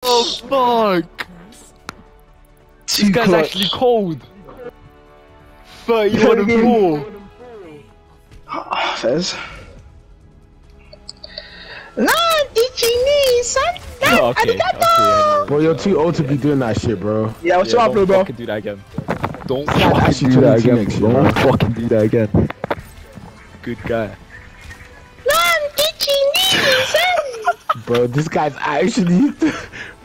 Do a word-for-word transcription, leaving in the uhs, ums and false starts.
the fuck? This guy's actually cold. thirty-one and four. Fez. Oh, okay, okay. Bro, you're too old to be doing that shit, bro. Yeah, what's Yeah, up, don't bro? fucking do that again. Don't Yeah, fucking actually do that twenty-two again. next year, Don't bro. fucking do that again. Good guy. Bro, this guy's actually